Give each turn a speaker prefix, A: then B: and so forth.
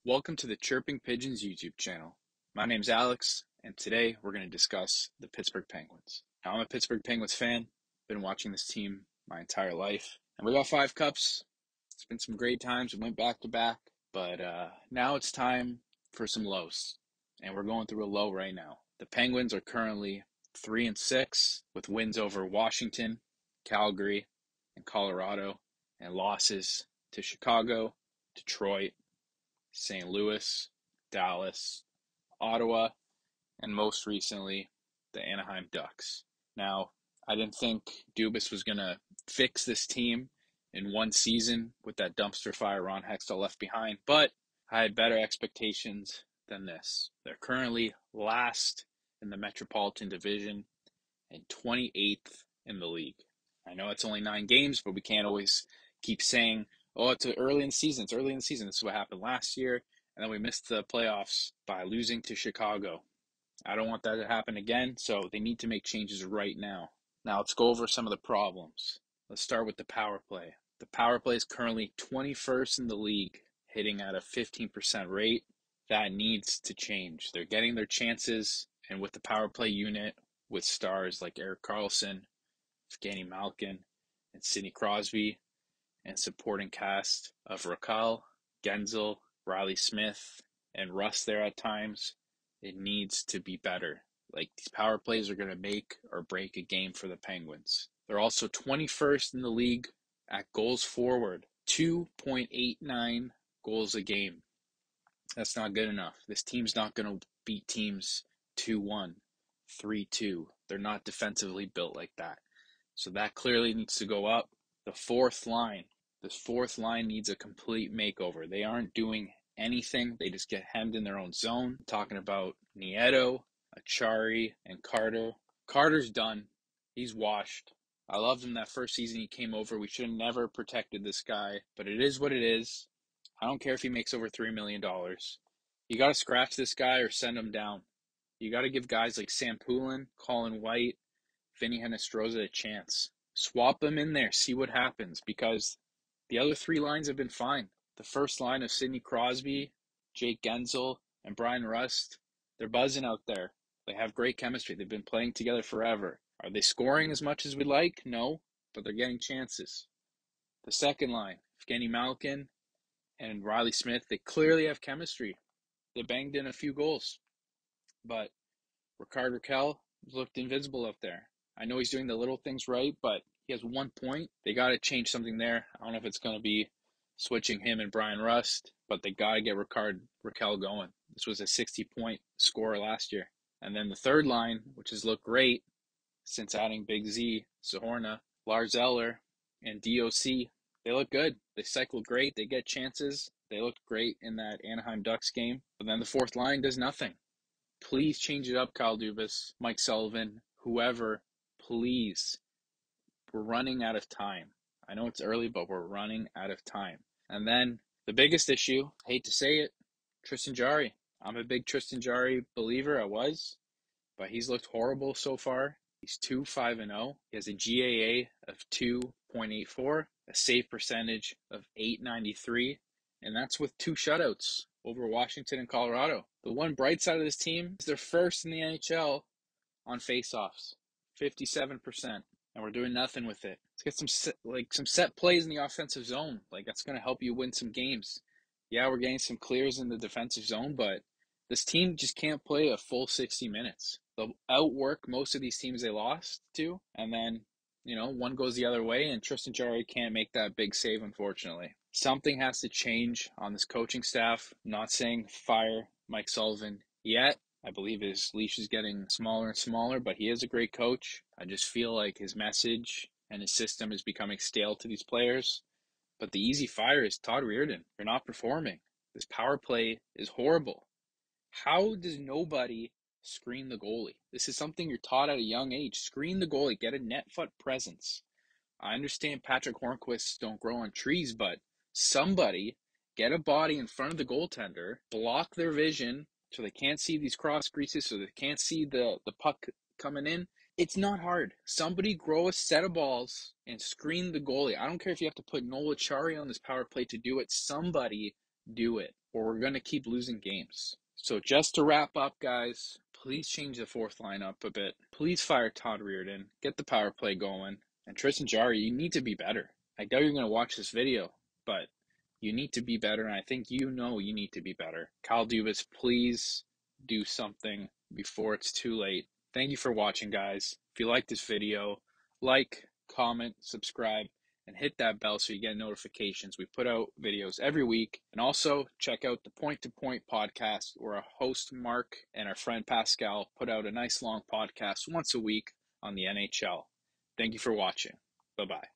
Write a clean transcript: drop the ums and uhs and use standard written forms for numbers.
A: Welcome to the Chirping Pigeons YouTube channel. My name's Alex, and today we're going to discuss the Pittsburgh Penguins. Now, I'm a Pittsburgh Penguins fan, been watching this team my entire life, and we got 5 cups. It's been some great times, we went back to back, but now it's time for some lows, and we're going through a low right now. The Penguins are currently 3-6 with wins over Washington, Calgary, and Colorado, and losses to Chicago, Detroit, St. Louis, Dallas, Ottawa, and most recently, the Anaheim Ducks. Now, I didn't think Dubas was going to fix this team in one season with that dumpster fire Ron Hextall left behind, but I had better expectations than this. They're currently last in the Metropolitan Division and 28th in the league. I know it's only 9 games, but we can't always keep saying, oh, it's early in the season. It's early in the season. This is what happened last year, and then we missed the playoffs by losing to Chicago. I don't want that to happen again, so they need to make changes right now. Now, let's go over some of the problems. Let's start with the power play. The power play is currently 21st in the league, hitting at a 15% rate. That needs to change. They're getting their chances, and with the power play unit, with stars like Erik Karlsson, Evgeny Malkin, and Sidney Crosby, and supporting cast of Rakell, Guentzel, Riley Smith, and Russ there at times, it needs to be better. Like, these power plays are going to make or break a game for the Penguins. They're also 21st in the league at goals forward, 2.89 goals a game. That's not good enough. This team's not going to beat teams 2-1, 3-2. They're not defensively built like that. So that clearly needs to go up. The fourth line. This fourth line needs a complete makeover. They aren't doing anything. They just get hemmed in their own zone. I'm talking about Nieto, Acciari, and Carter. Carter's done. He's washed. I loved him that first season he came over. We should have never protected this guy, but it is what it is. I don't care if he makes over $3 million. You got to scratch this guy or send him down. You got to give guys like Sam Poulin, Colin White, Vinny Hinostroza a chance. Swap them in there, see what happens, because the other 3 lines have been fine. The first line of Sidney Crosby, Jake Guentzel, and Brian Rust, they're buzzing out there. They have great chemistry. They've been playing together forever. Are they scoring as much as we like? No, but they're getting chances. The second line, Evgeny Malkin and Riley Smith, they clearly have chemistry. They banged in a few goals. But Rakell looked invisible out there. I know he's doing the little things right, but he has 1 point. They got to change something there. I don't know if it's going to be switching him and Brian Rust, but they got to get Rakell going. This was a 60-point scorer last year. And then the third line, which has looked great since adding Big Z, Sahorna, Lars Eller, and DOC, they look good. They cycle great. They get chances. They looked great in that Anaheim Ducks game. But then the fourth line does nothing. Please change it up, Kyle Dubas, Mike Sullivan, whoever, please. We're running out of time. I know it's early, but we're running out of time. And then the biggest issue, hate to say it, Tristan Jarry. I'm a big Tristan Jarry believer. I was, but he's looked horrible so far. He's 2-5-0. He has a GAA of 2.84, a save percentage of .893, and that's with 2 shutouts over Washington and Colorado. The one bright side of this team is they're first in the NHL on faceoffs, 57%, and we're doing nothing with it. Let's get some set plays in the offensive zone. Like, that's going to help you win some games. Yeah, we're getting some clears in the defensive zone, but this team just can't play a full 60 minutes. They'll outwork most of these teams they lost to, and then, one goes the other way, and Tristan Jarry can't make that big save, unfortunately. Something has to change on this coaching staff. I'm not saying fire Mike Sullivan yet. I believe his leash is getting smaller and smaller, but he is a great coach. I just feel like his message and his system is becoming stale to these players. But the easy fire is Todd Reirden. You're not performing. This power play is horrible. How does nobody screen the goalie? This is something you're taught at a young age. Screen the goalie. Get a net foot presence. I understand Patrick Hornquists don't grow on trees, but somebody get a body in front of the goaltender, block their vision so they can't see these cross creases, so they can't see the puck coming in. It's not hard. Somebody grow a set of balls and screen the goalie. I don't care if you have to put Noel Acciari on this power play to do it. Somebody do it, or we're going to keep losing games. So just to wrap up, guys, please change the fourth lineup a bit. Please fire Todd Reardon. Get the power play going. And Tristan, Jarry, you need to be better. I doubt you're going to watch this video, but you need to be better, and I think you know you need to be better. Kyle Dubas, please do something before it's too late. Thank you for watching, guys. If you like this video, like, comment, subscribe, and hit that bell so you get notifications. We put out videos every week. And also check out the Point to Point podcast, where our host Mark and our friend Pascal put out a nice long podcast once a week on the NHL. Thank you for watching. Bye-bye.